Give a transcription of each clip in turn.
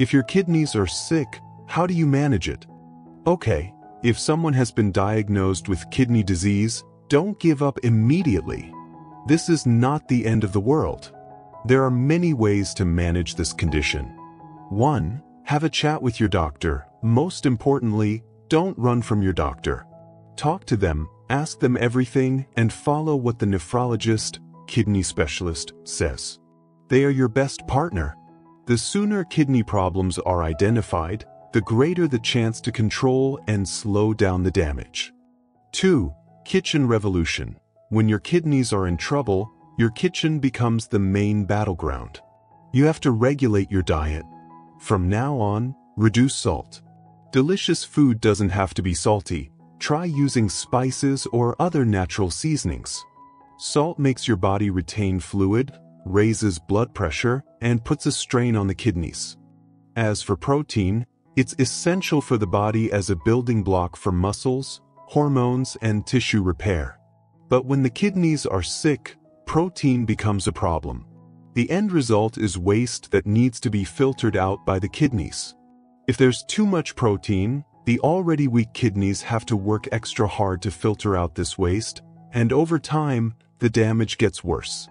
If your kidneys are sick, how do you manage it? Okay, if someone has been diagnosed with kidney disease, don't give up immediately. This is not the end of the world. There are many ways to manage this condition. 1. Have a chat with your doctor. Most importantly, don't run from your doctor. Talk to them, ask them everything, and follow what the nephrologist, kidney specialist, says. They are your best partner. The sooner kidney problems are identified, the greater the chance to control and slow down the damage. 2. Kitchen revolution. When your kidneys are in trouble, your kitchen becomes the main battleground. You have to regulate your diet. From now on, reduce salt. Delicious food doesn't have to be salty. Try using spices or other natural seasonings. Salt makes your body retain fluid, raises blood pressure, and puts a strain on the kidneys. As for protein, it's essential for the body as a building block for muscles, hormones, and tissue repair. But when the kidneys are sick, protein becomes a problem. The end result is waste that needs to be filtered out by the kidneys. If there's too much protein, the already weak kidneys have to work extra hard to filter out this waste, and over time, the damage gets worse.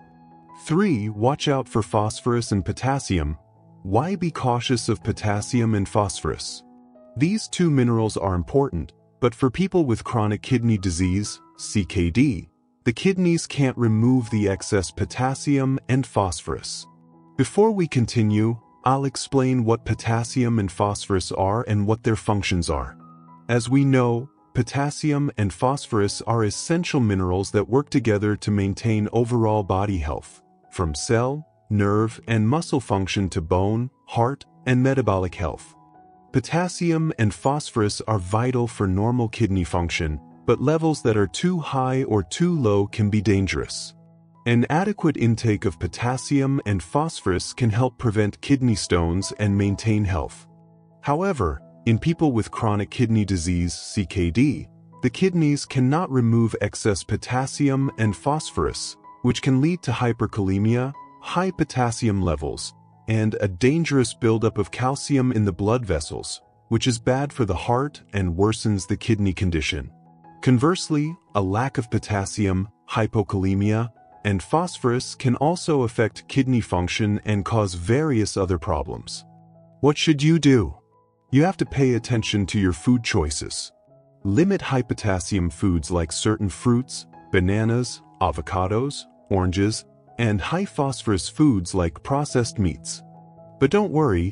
3. Watch out for phosphorus and potassium. Why be cautious of potassium and phosphorus? These two minerals are important, but for people with chronic kidney disease, CKD, the kidneys can't remove the excess potassium and phosphorus. Before we continue, I'll explain what potassium and phosphorus are and what their functions are. As we know, potassium and phosphorus are essential minerals that work together to maintain overall body health, from cell, nerve, and muscle function to bone, heart, and metabolic health. Potassium and phosphorus are vital for normal kidney function, but levels that are too high or too low can be dangerous. An adequate intake of potassium and phosphorus can help prevent kidney stones and maintain health. However, in people with chronic kidney disease, CKD, the kidneys cannot remove excess potassium and phosphorus, which can lead to hyperkalemia, high potassium levels, and a dangerous buildup of calcium in the blood vessels, which is bad for the heart and worsens the kidney condition. Conversely, a lack of potassium, hypokalemia, and phosphorus can also affect kidney function and cause various other problems. What should you do? You have to pay attention to your food choices. Limit high potassium foods like certain fruits, bananas, avocados, oranges, and high phosphorus foods like processed meats. But don't worry,